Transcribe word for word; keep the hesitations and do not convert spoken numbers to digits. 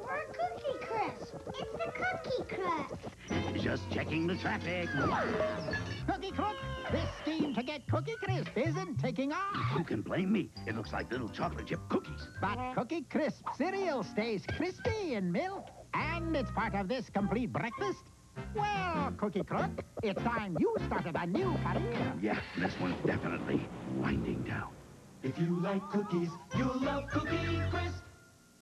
for a Cookie Crisp. It's the Cookie Crisp. Just checking the traffic. Cookie Crook, this scheme to get Cookie Crisp isn't taking off. Who can blame me? It looks like little chocolate chip cookies. But Cookie Crisp cereal stays crispy in milk, and it's part of this complete breakfast. Well, Cookie Crook, it's time you started a new career. Yeah, this one's definitely winding down. If you like cookies, you'll love Cookie Crisp.